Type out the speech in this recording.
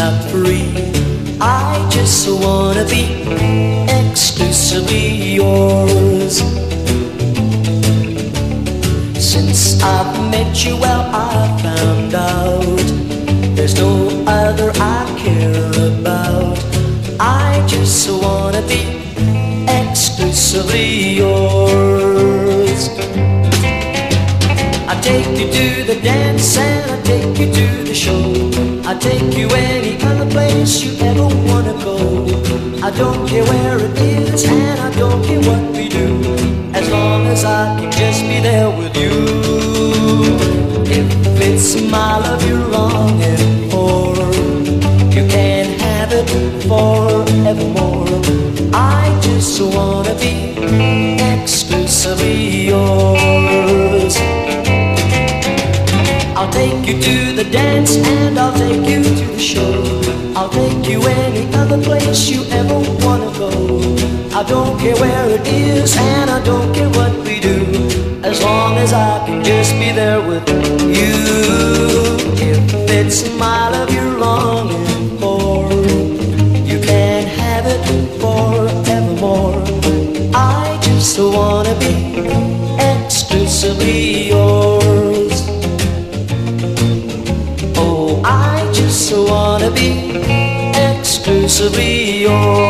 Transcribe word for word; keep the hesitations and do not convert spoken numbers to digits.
not free. I just wanna be exclusively yours. Since I've met you, well, I found out there's no other I care about. I just wanna be exclusively yours. I take you to the dance and I take you to the show. I take you any other place you ever wanna go. I don't care where it is and I don't care what we do, as long as I can just be there with you. If it's my love you're longing for, you can have it forevermore. I just wanna be exclusively yours. I'll take you to the dance and I'll take you to the show. I'll take you any other place you ever wanna go. I don't care where it is and I don't care what we do, as long as I can just be there with you. If it's my love you're longing for, you can have it forevermore. I just wanna be exclusively yours. Oh, I just wanna be exclusively yours.